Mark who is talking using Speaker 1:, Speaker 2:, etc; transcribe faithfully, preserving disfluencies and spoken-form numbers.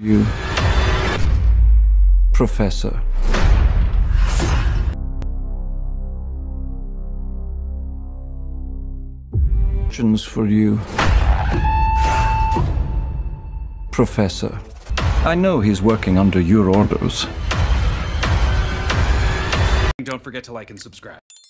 Speaker 1: You, Professor. Questions for you, Professor. I know he's working under your orders.
Speaker 2: Don't forget to like and subscribe.